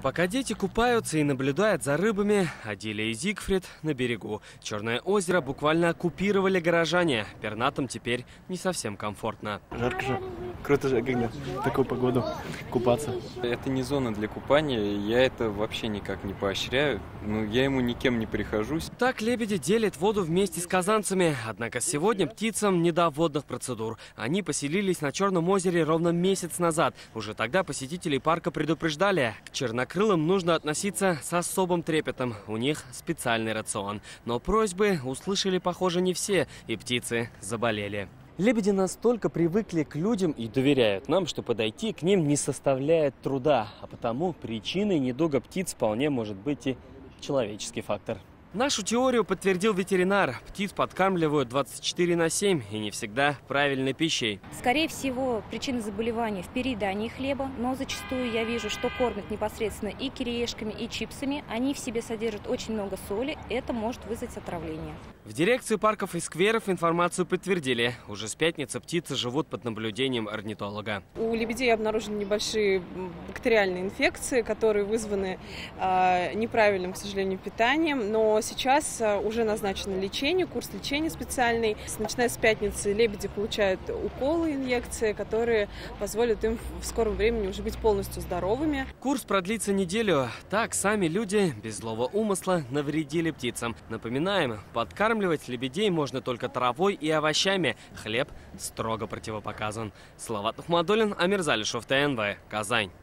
Пока дети купаются и наблюдают за рыбами, Адиля и Зигфрид на берегу. Черное озеро буквально оккупировали горожане. Пернатым теперь не совсем комфортно. Жарко же. Круто же, как в такую погоду купаться. Это не зона для купания, я это вообще никак не поощряю. Я ему никем не прихожусь. Так лебеди делят воду вместе с казанцами. Однако сегодня птицам не до водных процедур. Они поселились на Черном озере ровно месяц назад. Уже тогда посетителей парка предупреждали. К чернокрылым нужно относиться с особым трепетом. У них специальный рацион. Но просьбы услышали, похоже, не все, и птицы заболели. Лебеди настолько привыкли к людям и доверяют нам, что подойти к ним не составляет труда. А потому причиной недуга птиц вполне может быть и человеческий фактор. Нашу теорию подтвердил ветеринар. Птиц подкармливают 24/7 и не всегда правильной пищей. Скорее всего, причина заболевания в переедании хлеба, но зачастую я вижу, что кормят непосредственно и кириешками, и чипсами. Они в себе содержат очень много соли, это может вызвать отравление. В дирекции парков и скверов информацию подтвердили. Уже с пятницы птицы живут под наблюдением орнитолога. У лебедей обнаружены небольшие бактериальные инфекции, которые вызваны неправильным, к сожалению, питанием. Но сейчас уже назначено лечение, курс лечения специальный. Начиная с пятницы лебеди получают уколы, инъекции, которые позволят им в скором времени уже быть полностью здоровыми. Курс продлится неделю. Так сами люди без злого умысла навредили птицам. Напоминаем, подкармливать лебедей можно только травой и овощами. Хлеб строго противопоказан. Салават Ахмадуллин, Амир Залишев, ТНВ, Казань.